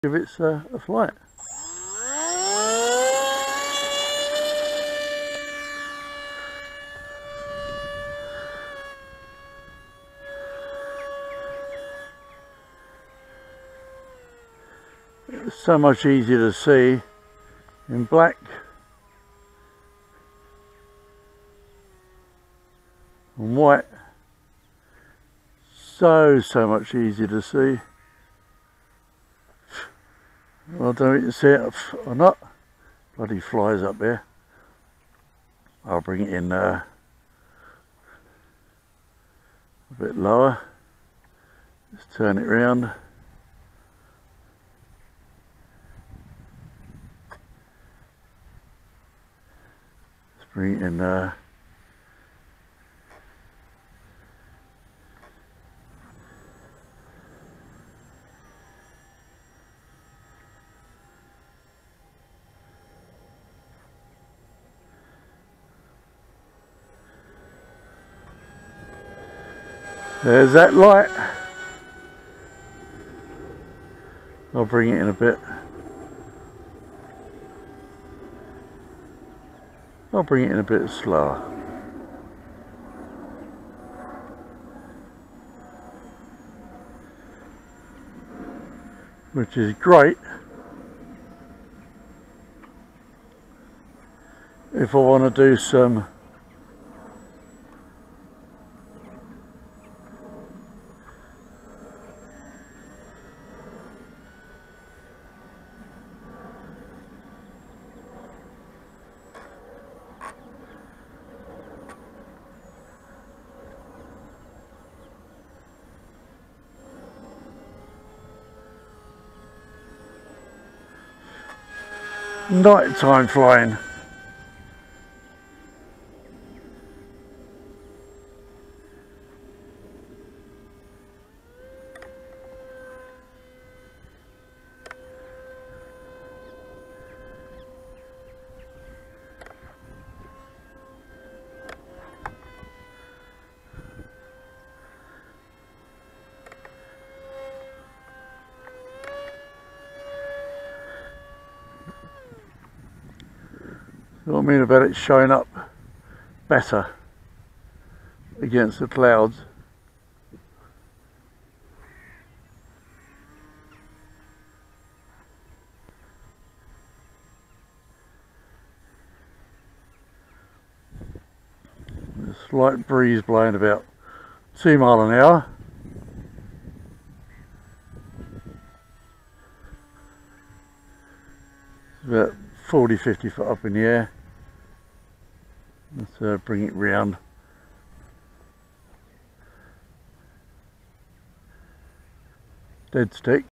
give it a flight. It's so much easier to see in black and white. So much easier to see. Well, I don't know if you can see it or not. Bloody flies up there. I'll bring it in a bit lower. Just turn it round. Let's bring it in there's that light. I'll bring it in a bit. I'll bring it in a bit slower. Which is great if I want to do some nighttime flying. What I mean about it showing up better against the clouds. A slight breeze blowing about 2 miles an hour. It's about 40-50 foot up in the air. Let's bring it round. Dead stick.